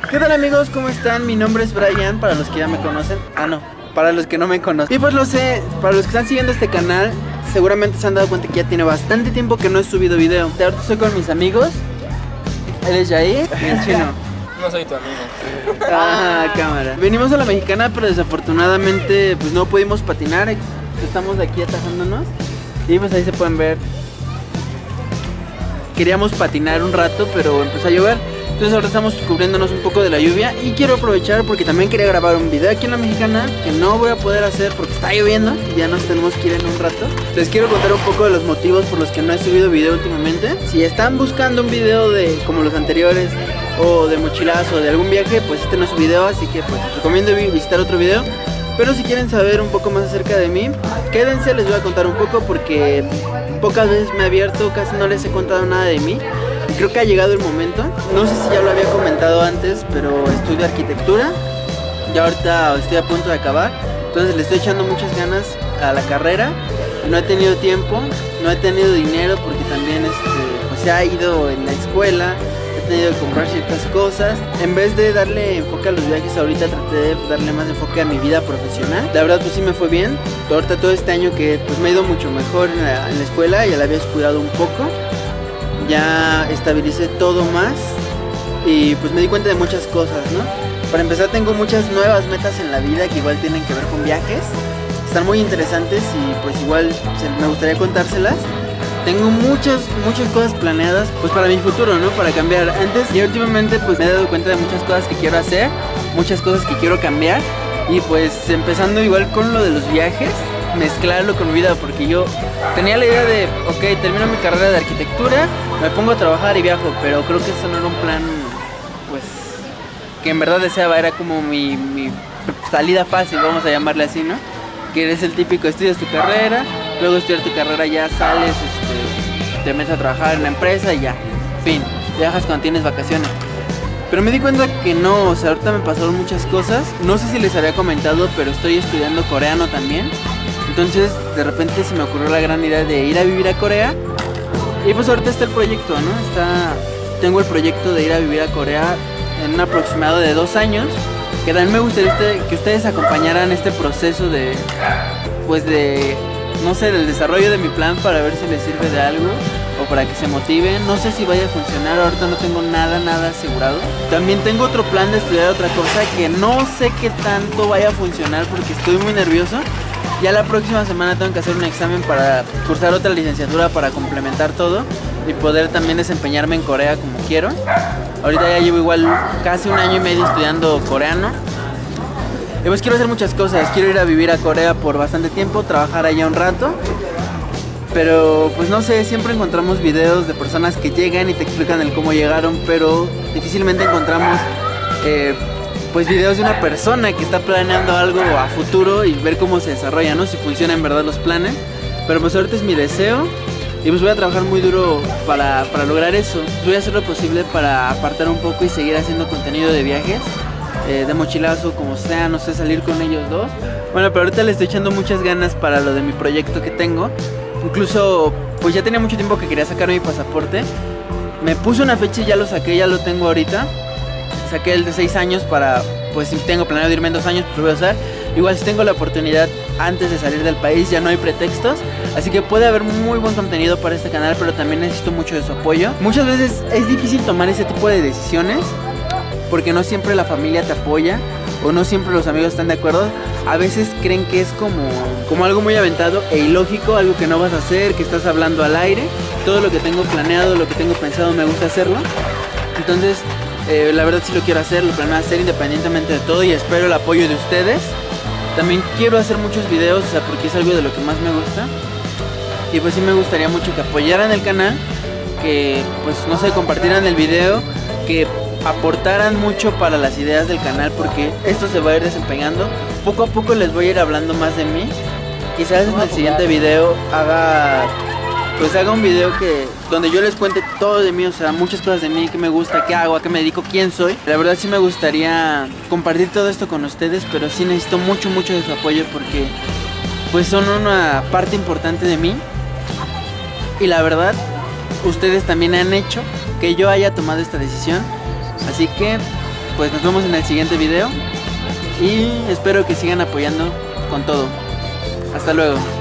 ¿Qué tal amigos? ¿Cómo están? Mi nombre es Brian, para los que ya me conocen. Ah, no, para los que no me conocen. Y pues lo sé, para los que están siguiendo este canal, seguramente se han dado cuenta que ya tiene bastante tiempo que no he subido video. Ahorita estoy con mis amigos. Él es Jair y el chino. No soy tu amigo. Ah, cámara. Venimos a la Mexicana, pero desafortunadamente pues no pudimos patinar. Estamos aquí atajándonos. Y pues ahí se pueden ver. Queríamos patinar un rato, pero empezó a llover. Entonces ahora estamos cubriéndonos un poco de la lluvia. Y quiero aprovechar porque también quería grabar un video aquí en la Mexicana, que no voy a poder hacer porque está lloviendo y ya nos tenemos que ir en un rato. Les quiero contar un poco de los motivos por los que no he subido video últimamente. Si están buscando un video de como los anteriores, o de mochilazo, o de algún viaje, pues este no es su video, así que pues recomiendo visitar otro video. Pero si quieren saber un poco más acerca de mí, quédense, les voy a contar un poco porque pocas veces me he abierto, casi no les he contado nada de mí. Y creo que ha llegado el momento. No sé si ya lo había comentado antes, pero estudio arquitectura. Ya ahorita estoy a punto de acabar. Entonces le estoy echando muchas ganas a la carrera. No he tenido tiempo, no he tenido dinero porque también pues se ha ido en la escuela. He tenido que comprar ciertas cosas. En vez de darle enfoque a los viajes ahorita, traté de darle más enfoque a mi vida profesional. La verdad pues sí me fue bien. Ahorita todo este año que pues me ha ido mucho mejor en la escuela, ya la había descuidado un poco. Ya estabilicé todo más y pues me di cuenta de muchas cosas, ¿no? Para empezar tengo muchas nuevas metas en la vida que igual tienen que ver con viajes. Están muy interesantes y pues igual me gustaría contárselas. Tengo muchas cosas planeadas pues para mi futuro, ¿no? Para cambiar. Antes y últimamente pues me he dado cuenta de muchas cosas que quiero hacer, muchas cosas que quiero cambiar. Y pues empezando igual con lo de los viajes, mezclarlo con mi vida, porque yo tenía la idea de, ok, termino mi carrera de arquitectura, me pongo a trabajar y viajo, pero creo que eso no era un plan, pues, que en verdad deseaba, era como mi salida fácil, vamos a llamarle así, ¿no? Que eres el típico, estudias tu carrera, luego estudiar tu carrera ya sales, te metes a trabajar en la empresa y ya, fin, viajas cuando tienes vacaciones. Pero me di cuenta que no, o sea, ahorita me pasaron muchas cosas. No sé si les había comentado, pero estoy estudiando coreano también. Entonces, de repente se me ocurrió la gran idea de ir a vivir a Corea. Y pues ahorita está el proyecto, ¿no? Tengo el proyecto de ir a vivir a Corea en un aproximado de 2 años. Que también me gustaría que ustedes acompañaran este proceso de, pues no sé, del desarrollo de mi plan para ver si les sirve de algo. O para que se motiven, no sé si vaya a funcionar, ahorita no tengo nada asegurado. También tengo otro plan de estudiar otra cosa que no sé qué tanto vaya a funcionar porque estoy muy nervioso. Ya la próxima semana tengo que hacer un examen para cursar otra licenciatura para complementar todo y poder también desempeñarme en Corea como quiero. Ahorita ya llevo igual casi 1 año y medio estudiando coreano. Y pues quiero hacer muchas cosas, quiero ir a vivir a Corea por bastante tiempo, trabajar allá un rato. Pero pues no sé, siempre encontramos videos de personas que llegan y te explican el cómo llegaron, pero difícilmente encontramos pues videos de una persona que está planeando algo a futuro y ver cómo se desarrolla, ¿no? Si funcionan en verdad los planes. Pero pues ahorita es mi deseo y pues voy a trabajar muy duro para lograr eso. Voy a hacer lo posible para apartar un poco y seguir haciendo contenido de viajes, de mochilazo, como sea, no sé, salir con ellos dos. Bueno, pero ahorita le estoy echando muchas ganas para lo de mi proyecto que tengo. Incluso, pues ya tenía mucho tiempo que quería sacar mi pasaporte. Me puse una fecha y ya lo saqué, ya lo tengo ahorita. Saqué el de 6 años para, pues si tengo planeado irme en 2 años, pues lo voy a usar. Igual si tengo la oportunidad antes de salir del país, ya no hay pretextos. Así que puede haber muy buen contenido para este canal, pero también necesito mucho de su apoyo. Muchas veces es difícil tomar ese tipo de decisiones, porque no siempre la familia te apoya, o no siempre los amigos están de acuerdo. A veces creen que es como algo muy aventado e ilógico, algo que no vas a hacer, que estás hablando al aire. Todo lo que tengo planeado, lo que tengo pensado, me gusta hacerlo. Entonces, la verdad sí lo quiero hacer, lo planeo hacer independientemente de todo y espero el apoyo de ustedes. También quiero hacer muchos videos, o sea, porque es algo de lo que más me gusta. Y pues sí me gustaría mucho que apoyaran el canal, que pues no sé, compartieran el video, que aportaran mucho para las ideas del canal, porque esto se va a ir desempeñando. Poco a poco les voy a ir hablando más de mí. Quizás en el siguiente video haga un video donde yo les cuente todo de mí, o sea, muchas cosas de mí, qué me gusta, qué hago, a qué me dedico, quién soy. La verdad sí me gustaría compartir todo esto con ustedes, pero sí necesito mucho de su apoyo porque pues son una parte importante de mí. Y la verdad, ustedes también han hecho que yo haya tomado esta decisión. Así que pues nos vemos en el siguiente video y espero que sigan apoyando con todo. Hasta luego.